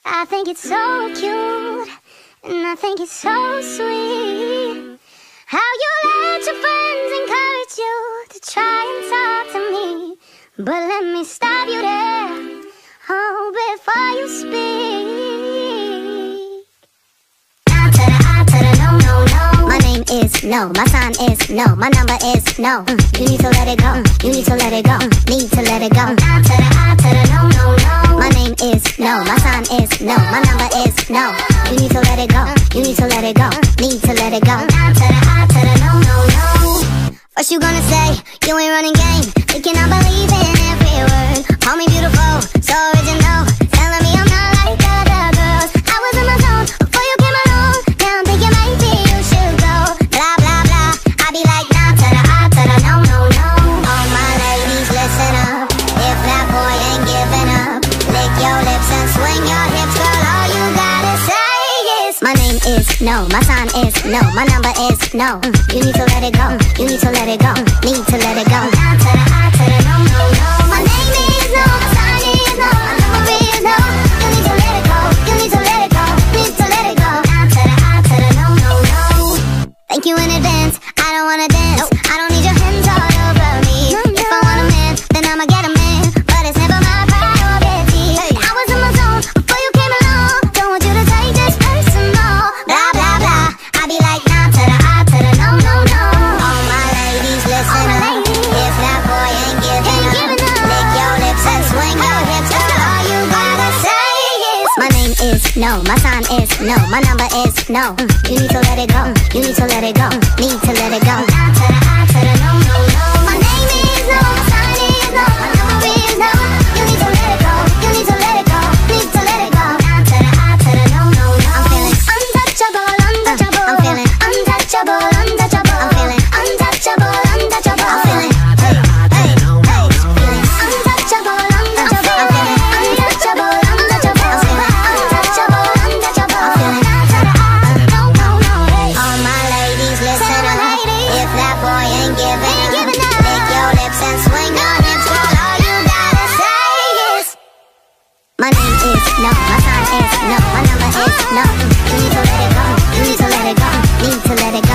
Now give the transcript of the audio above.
I think it's so cute, and I think it's so sweet how you let your friends encourage you to try and talk to me. But let me stop you there, oh, before you speak. I to the I to the no, no, no. My name is no, my sign is no, my number is no. You need to let it go, you need to let it go, need to let it go. I to the no, no, no. My name is no, my sign is no, my number is no. You need to let it go, you need to let it go, need to let it go. I to the no, no, no. What you gonna say? You ain't running game. They cannot believe in every word. Call me beautiful, so original. Telling me I'm not like other girls. I was in my zone before you came along. Now I'm thinking maybe you should go. Blah, blah, blah. I be like, nah, to the I to the no, no, no. All my ladies, listen up. If that boy ain't giving up, lick your lips and swing your hips, girl. All you gotta say is my name is no, my sign is no, my number is no. You need to let it go, you need to let it go, need to let it go. I to the no, no, no. My name is no, my sign is no, my number is no. You need to let it go, you need to let it go, need to let it go. I to the no, no, no. Thank you in advance, I don't wanna dance. I don't need your hands all over me. If I want a man, then I'ma get a man, but it's never my priority. I was in my zone before you came along. Don't want you to take this personal. Blah, blah, blah. I be like, nah, to the I to the no, no, no. All my ladies, listen up. If that boy ain't giving up, lick your lips and swing your hips, girl. All you gotta say is my name is no, my sign is no, my number is no. You need to let it go, you need to let it go, need to let it go. I to the no, no, no. My name is no, my sign is no, my number is no. You need to let it go, you need to let it go, need to let it go. I to the no, no, no. I'm feeling untouchable, untouchable. I'm feeling untouchable, untouchable. I'm feeling untouchable, untouchable. I'm feeling hey, hey, hey. Feeling untouchable, untouchable. I'm feeling untouchable, untouchable. I'm feeling untouchable, untouchable. I'm feeling no, no, no. All my ladies, listen up. If that boy ain't giving up, lick your lips and swing your hips, girl. All you gotta say is my name is no, my sign is no, my number is no. You need to let it go, you need to let it go, need to let it go.